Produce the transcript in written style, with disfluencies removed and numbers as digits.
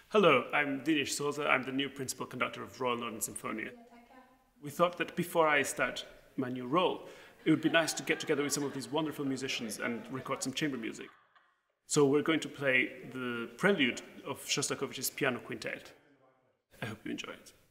Hello, I'm Dinis Sousa. I'm the new Principal Conductor of Royal Northern Sinfonia. We thought that before I start my new role, it would be nice to get together with some of these wonderful musicians and record some chamber music. So we're going to play the Prelude of Shostakovich's Piano Quintet. I hope you enjoy it.